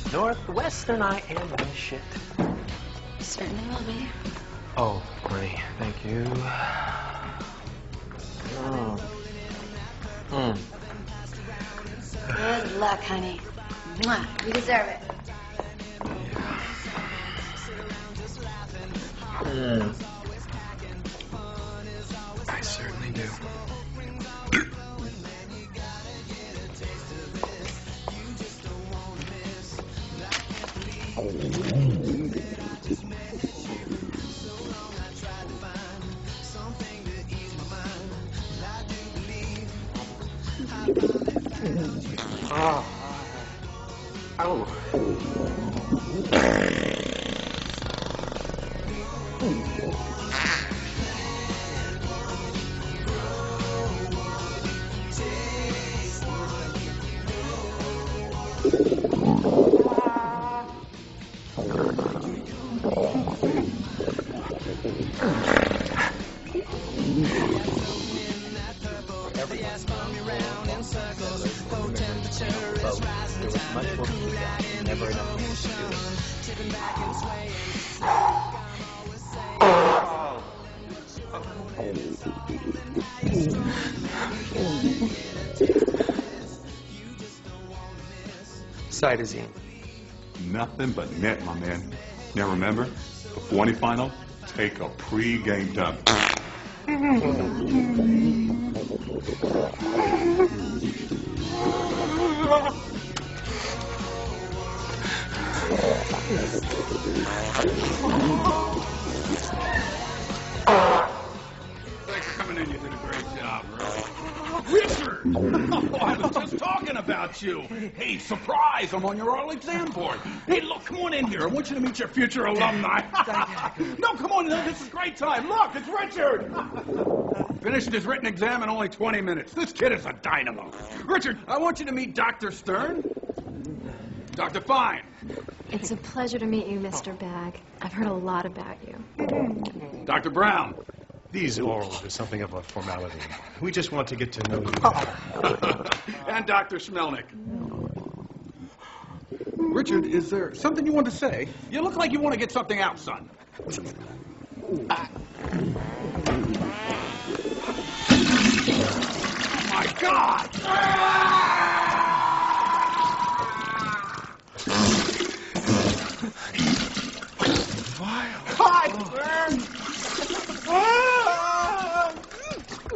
Northwestern I am my shit. Certainly will be. Oh, honey, thank you. Good luck, honey. Mwah. You deserve it. I certainly do. Cytosine. Nothing but net, my man. Now remember, before any final, take a pre-game dump. Thanks for coming in. You did a great job, bro. Richard! Oh, I was just talking about you. Hey, surprise! I'm on your oral exam board. Hey, look, come on in here. I want you to meet your future alumni. No, come on in. This is a great time. Look, it's Richard! Finished his written exam in only 20 minutes. This kid is a dynamo. Richard, I want you to meet Dr. Stern. Dr. Fine. It's a pleasure to meet you, Mr. Bag. I've heard a lot about you. Dr. Brown. These orals are something of a formality. We just want to get to know you. And Dr. Schmelnick. Richard, is there something you want to say? You look like you want to get something out, son. Oh, my God!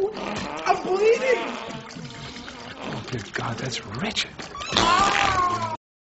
I'm bleeding! Oh, good God, that's Richard.